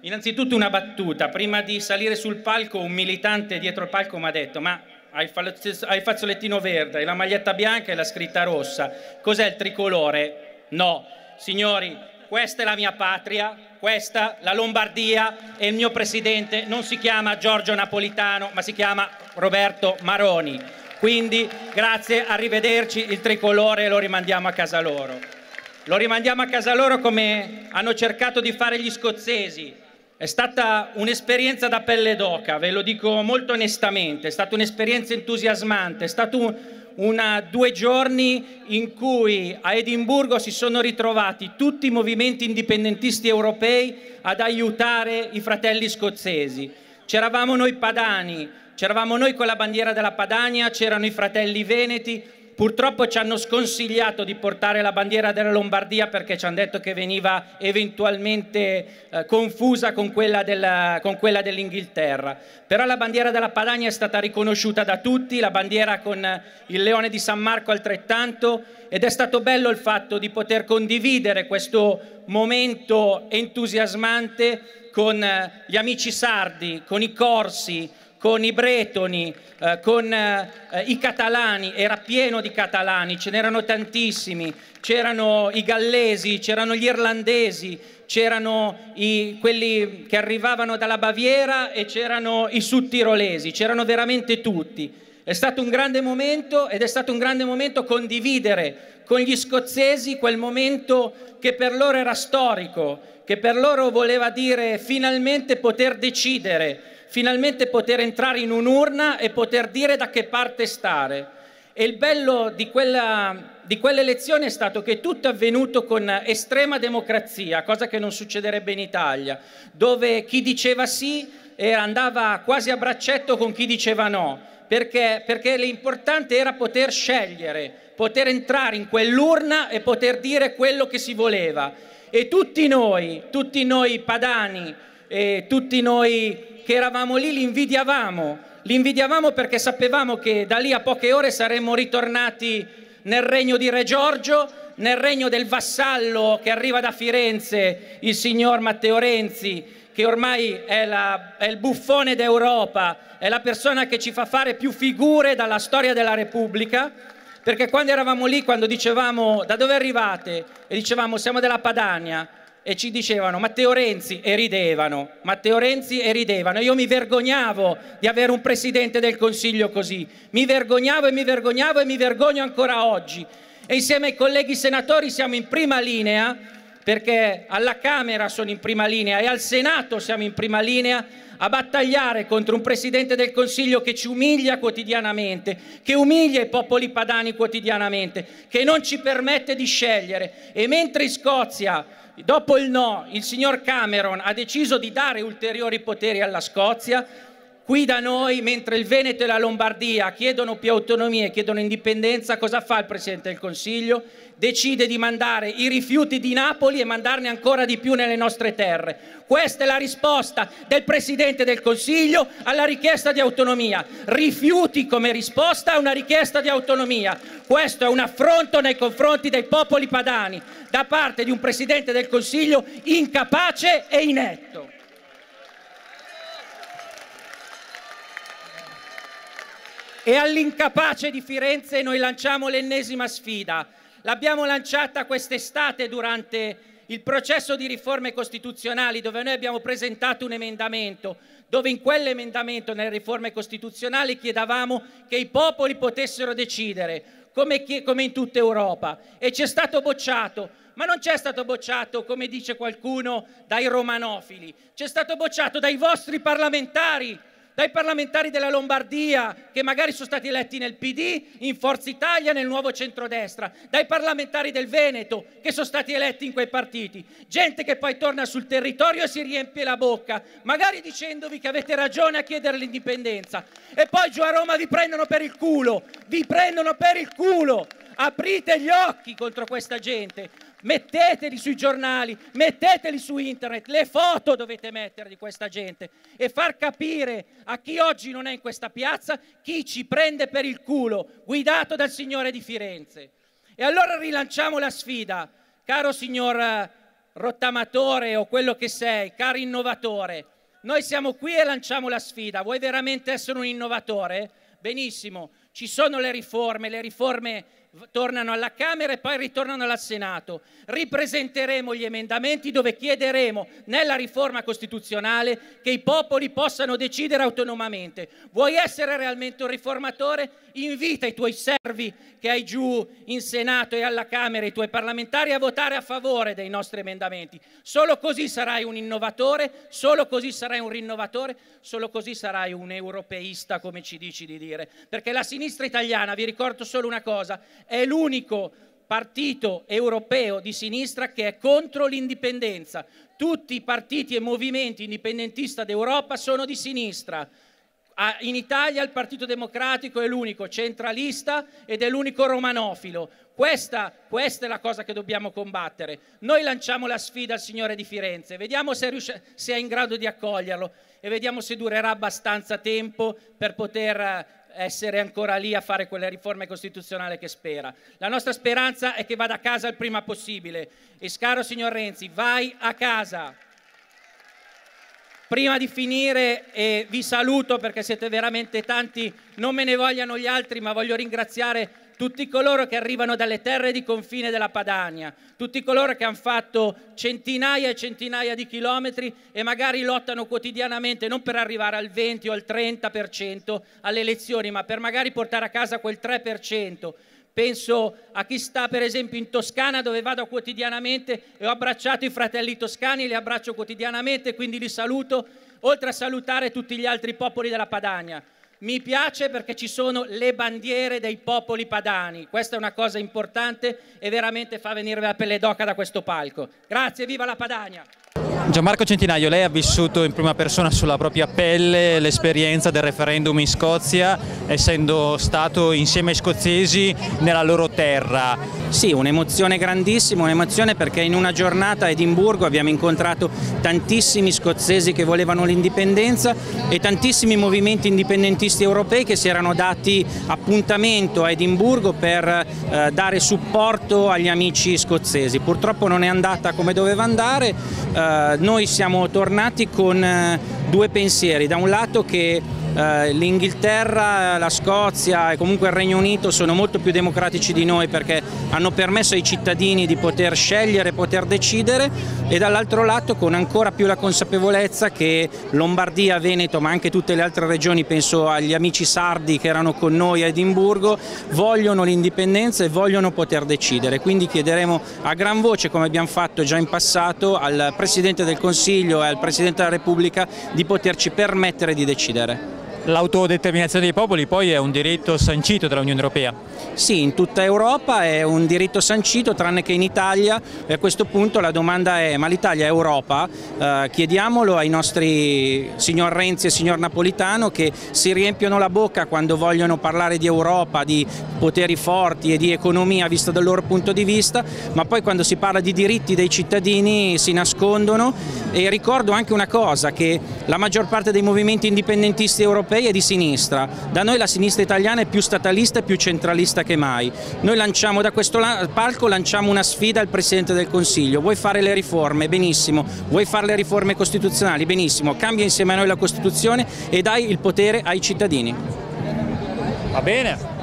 Innanzitutto una battuta. Prima di salire sul palco un militante dietro il palco mi ha detto: ma hai il fazzolettino verde, hai la maglietta bianca e la scritta rossa, cos'è il tricolore? No, signori, questa è la mia patria, questa, la Lombardia, e il mio presidente non si chiama Giorgio Napolitano, ma si chiama Roberto Maroni. Quindi grazie, arrivederci, il tricolore lo rimandiamo a casa loro. Lo rimandiamo a casa loro come hanno cercato di fare gli scozzesi. È stata un'esperienza da pelle d'oca, ve lo dico molto onestamente, è stata un'esperienza entusiasmante, è stato 2 giorni in cui a Edimburgo si sono ritrovati tutti i movimenti indipendentisti europei ad aiutare i fratelli scozzesi. C'eravamo noi padani, c'eravamo noi con la bandiera della Padania, c'erano i fratelli veneti. Purtroppo ci hanno sconsigliato di portare la bandiera della Lombardia perché ci hanno detto che veniva eventualmente confusa con quella dell'Inghilterra. Però la bandiera della Padania è stata riconosciuta da tutti, la bandiera con il leone di San Marco altrettanto, ed è stato bello il fatto di poter condividere questo momento entusiasmante con gli amici sardi, con i corsi, con i bretoni, con i catalani. Era pieno di catalani, ce n'erano tantissimi, c'erano i gallesi, c'erano gli irlandesi, c'erano quelli che arrivavano dalla Baviera e c'erano i sudtirolesi, c'erano veramente tutti. È stato un grande momento ed è stato un grande momento condividere con gli scozzesi quel momento che per loro era storico, che per loro voleva dire finalmente poter decidere, finalmente poter entrare in un'urna e poter dire da che parte stare. E il bello di quell'elezione è stato che tutto è avvenuto con estrema democrazia, cosa che non succederebbe in Italia, dove chi diceva sì andava quasi a braccetto con chi diceva no, perché l'importante era poter scegliere, poter entrare in quell'urna e poter dire quello che si voleva. E tutti noi padani, e tutti noi che eravamo lì li invidiavamo perché sapevamo che da lì a poche ore saremmo ritornati nel regno di Re Giorgio, nel regno del vassallo che arriva da Firenze, il signor Matteo Renzi, che ormai è il buffone d'Europa, è la persona che ci fa fare più figure dalla storia della Repubblica, perché quando eravamo lì, quando dicevamo da dove arrivate e dicevamo siamo della Padania, e ci dicevano Matteo Renzi e ridevano, Matteo Renzi e ridevano. Io mi vergognavo di avere un Presidente del Consiglio così, mi vergognavo e mi vergognavo e mi vergogno ancora oggi. E insieme ai colleghi senatori siamo in prima linea, perché alla Camera sono in prima linea e al Senato siamo in prima linea a battagliare contro un Presidente del Consiglio che ci umilia quotidianamente, che umilia i popoli padani quotidianamente, che non ci permette di scegliere. E mentre in Scozia, dopo il no, il signor Cameron ha deciso di dare ulteriori poteri alla Scozia, qui da noi, mentre il Veneto e la Lombardia chiedono più autonomia e chiedono indipendenza, cosa fa il Presidente del Consiglio? Decide di mandare i rifiuti di Napoli e mandarne ancora di più nelle nostre terre. Questa è la risposta del Presidente del Consiglio alla richiesta di autonomia. Rifiuti come risposta a una richiesta di autonomia. Questo è un affronto nei confronti dei popoli padani da parte di un Presidente del Consiglio incapace e inetto. E all'incapace di Firenze noi lanciamo l'ennesima sfida. L'abbiamo lanciata quest'estate durante il processo di riforme costituzionali, dove noi abbiamo presentato un emendamento, dove in quell'emendamento, nelle riforme costituzionali, chiedevamo che i popoli potessero decidere, come in tutta Europa. E ci è stato bocciato. Ma non c'è stato bocciato, come dice qualcuno, dai romanofili. C'è stato bocciato dai vostri parlamentari, dai parlamentari della Lombardia, che magari sono stati eletti nel PD, in Forza Italia, nel Nuovo Centrodestra, dai parlamentari del Veneto, che sono stati eletti in quei partiti. Gente che poi torna sul territorio e si riempie la bocca, magari dicendovi che avete ragione a chiedere l'indipendenza. E poi giù a Roma vi prendono per il culo, vi prendono per il culo. Aprite gli occhi contro questa gente. Metteteli sui giornali, metteteli su internet, le foto dovete mettere di questa gente e far capire a chi oggi non è in questa piazza chi ci prende per il culo, guidato dal signore di Firenze. E allora rilanciamo la sfida, caro signor rottamatore o quello che sei, caro innovatore, noi siamo qui e lanciamo la sfida. Vuoi veramente essere un innovatore? Benissimo, ci sono le riforme tornano alla Camera e poi ritornano al Senato. Ripresenteremo gli emendamenti dove chiederemo nella riforma costituzionale che i popoli possano decidere autonomamente. Vuoi essere realmente un riformatore? Invita i tuoi servi che hai giù in Senato e alla Camera, i tuoi parlamentari, a votare a favore dei nostri emendamenti. Solo così sarai un innovatore, solo così sarai un rinnovatore, solo così sarai un europeista, come ci dici di dire. Perché la sinistra italiana, vi ricordo solo una cosa, è l'unico partito europeo di sinistra che è contro l'indipendenza. Tutti i partiti e movimenti indipendentisti d'Europa sono di sinistra. In Italia il Partito Democratico è l'unico centralista ed è l'unico romanofilo. Questa è la cosa che dobbiamo combattere. Noi lanciamo la sfida al Signore di Firenze, vediamo se è in grado di accoglierlo e vediamo se durerà abbastanza tempo per poter essere ancora lì a fare quelle riforme costituzionali che spera. La nostra speranza è che vada a casa il prima possibile. E caro signor Renzi, vai a casa. Prima di finire, e vi saluto perché siete veramente tanti, non me ne vogliano gli altri, ma voglio ringraziare tutti coloro che arrivano dalle terre di confine della Padania, tutti coloro che hanno fatto centinaia e centinaia di chilometri e magari lottano quotidianamente non per arrivare al 20 o al 30% alle elezioni, ma per magari portare a casa quel 3%. Penso a chi sta per esempio in Toscana, dove vado quotidianamente e ho abbracciato i fratelli toscani, li abbraccio quotidianamente, quindi li saluto, oltre a salutare tutti gli altri popoli della Padania. Mi piace perché ci sono le bandiere dei popoli padani, questa è una cosa importante e veramente fa venire la pelle d'oca da questo palco. Grazie, viva la Padania! Gianmarco Centinaio, lei ha vissuto in prima persona sulla propria pelle l'esperienza del referendum in Scozia, essendo stato insieme ai scozzesi nella loro terra. Sì, un'emozione grandissima, un'emozione perché in una giornata a Edimburgo abbiamo incontrato tantissimi scozzesi che volevano l'indipendenza e tantissimi movimenti indipendentisti europei che si erano dati appuntamento a Edimburgo per dare supporto agli amici scozzesi. Purtroppo non è andata come doveva andare. Noi siamo tornati con due pensieri, da un lato che l'Inghilterra, la Scozia e comunque il Regno Unito sono molto più democratici di noi perché hanno permesso ai cittadini di poter scegliere, poter decidere, e dall'altro lato con ancora più la consapevolezza che Lombardia, Veneto ma anche tutte le altre regioni, penso agli amici sardi che erano con noi a Edimburgo, vogliono l'indipendenza e vogliono poter decidere. Quindi chiederemo a gran voce, come abbiamo fatto già in passato, al Presidente del Consiglio e al Presidente della Repubblica di poterci permettere di decidere. L'autodeterminazione dei popoli poi è un diritto sancito dall'Unione Europea? Sì, in tutta Europa è un diritto sancito, tranne che in Italia, e a questo punto la domanda è: ma l'Italia è Europa? Chiediamolo ai nostri signor Renzi e signor Napolitano, che si riempiono la bocca quando vogliono parlare di Europa, di poteri forti e di economia vista dal loro punto di vista, ma poi quando si parla di diritti dei cittadini si nascondono. E ricordo anche una cosa, che la maggior parte dei movimenti indipendentisti europei è di sinistra. Da noi la sinistra italiana è più statalista e più centralista che mai. Noi lanciamo da questo palco una sfida al Presidente del Consiglio: vuoi fare le riforme? Benissimo. Vuoi fare le riforme costituzionali? Benissimo. Cambia insieme a noi la Costituzione e dai il potere ai cittadini. Va bene.